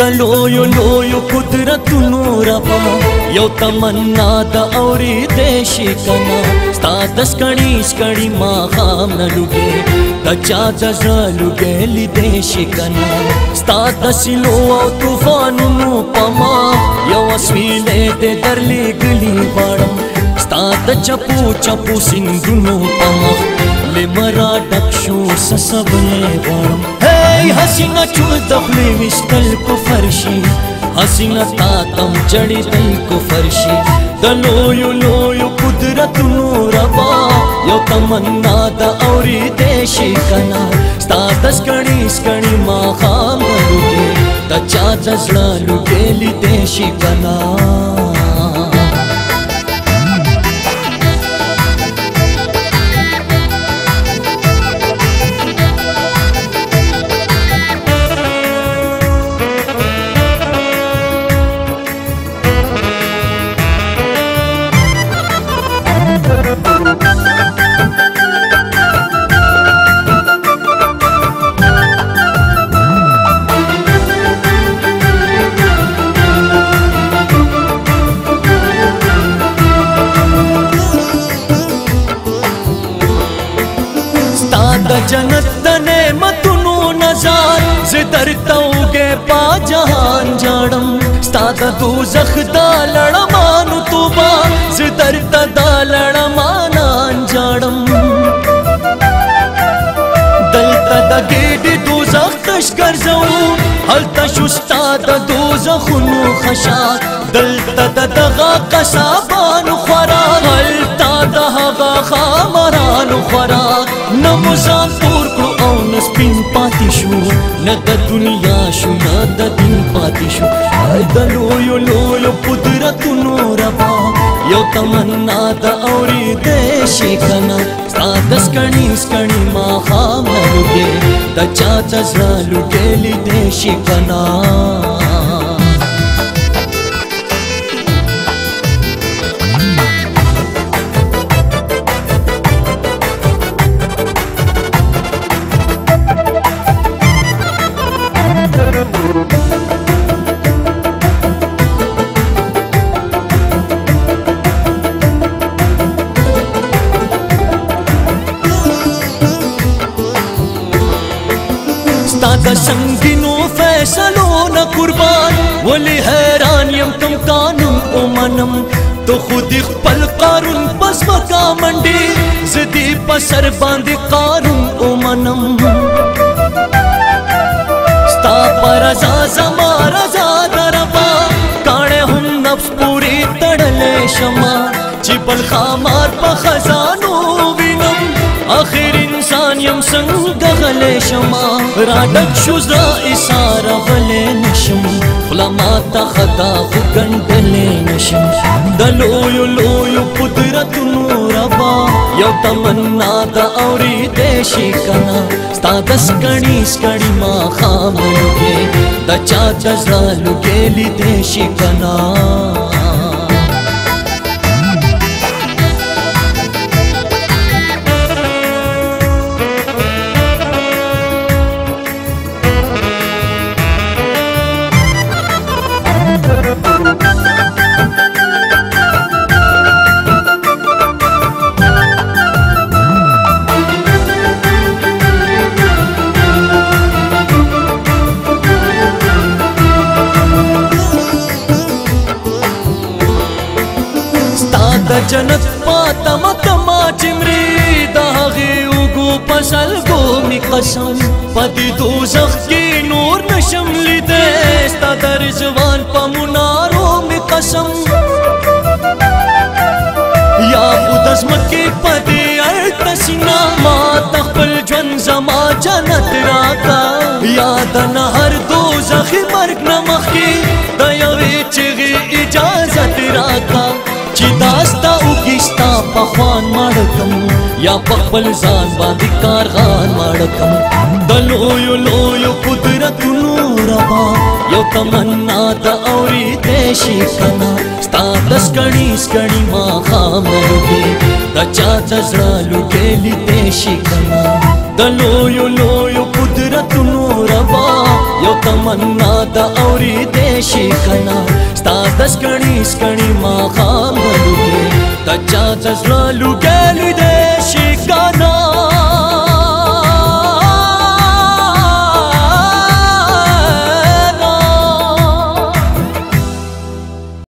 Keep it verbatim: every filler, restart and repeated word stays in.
د لویو لویو قدرتونو ربا یو تمنا د اورېدی شي کنه ستا د سکړي سکړي ماښام نه لوګې د چا د زړه لوګی لیدی شي کنه ستا د سیلو او طوفانونو په ما یو اسویلی دی درلېږلي غواړم ستا د چپو چپو سیندونو په مخ لمرا ډک شو سسبلی غواړم هی حسینه چور د خولې ویشتل کفر شي حسینه تا تم چړېدل کفر شي د لویو لویو قدرتونو ربا یو تمنا د اورېدی شي کنه ستا د سکړي سکړي ماښام لوګې د چا د زړه لوګې لیدی شي کنه د جنت د نعمتونو نظر زه درته اوږې پا جهان جاړم ستا د دوزخ دا لړمانو توبه زه درته دا لړمانان جاړم دلته د ګېډې دوزخ تش ګرځوم هلته شو ستا د دوزخونو خشاک دلته د دغه قصابانو خوراک هلته د هغه ښامرانو خوراک نه مو ځان پور کړو او نه سپین پاتې شو نه د دنیا شو نه د دین پاتې شو د لویو لویو قدرتونو ربا یو تمنا د اورېدی شي کنه ستا د سکړي سکړي ماښام نه لوګې د چا د زړه لوګې لیدی شي کنه ستا د سنگینو فیصلو نه قربان ولی حیران یم کم قانون ومنم تو خود خپل قارون په ځمکه منډې زه دې په سر باندې قارون ومنم ستا په رضا زما رضا د ربا کاڼی هم نفس پورې تړلی شمه چې بل ښامار په خزانو وینم آخر انسان یم څنګه غلی شمه راډک شو زړه ایساره غلی نشم خوله ماته خطا خو ګنډلی نشم د لویو لویو قدرتونو ربا یو تمنا د اورېدی شي کنه ستا د سکړي سکړي ماښام لوګې د چا د زړه لوګې لیدی شي کنه د جنت پاتم تما چمری د هغې اوږو په سلګو می قسم په دې دوزخ کې نور نشم لیدی ستا د رضوان په منارو می قسم یا خو د ځمکې په دې اړته سینه ماته خپل ژوند زما جنت راکا یا د نهر دوزخي مرګ نه مخکې د یوې چغې اجازت راکا چې داستا اوږې ستا په خوان ماړه کم یا په خپل ځان باندې کارغان ماړه کم د لویو لویو قدرتونو ربا یو تمنا د اورېدی شي کنه ستا د سکړي سکړي ماښام لوګې د چا د زړه لوګې لیدی شي کنه د لویو لویو قدرتونو ربا یو تمنا دا اوری دیشی کنا ستا دسکنی سکنی ما خام نلوگے دا چا دزلا لوگے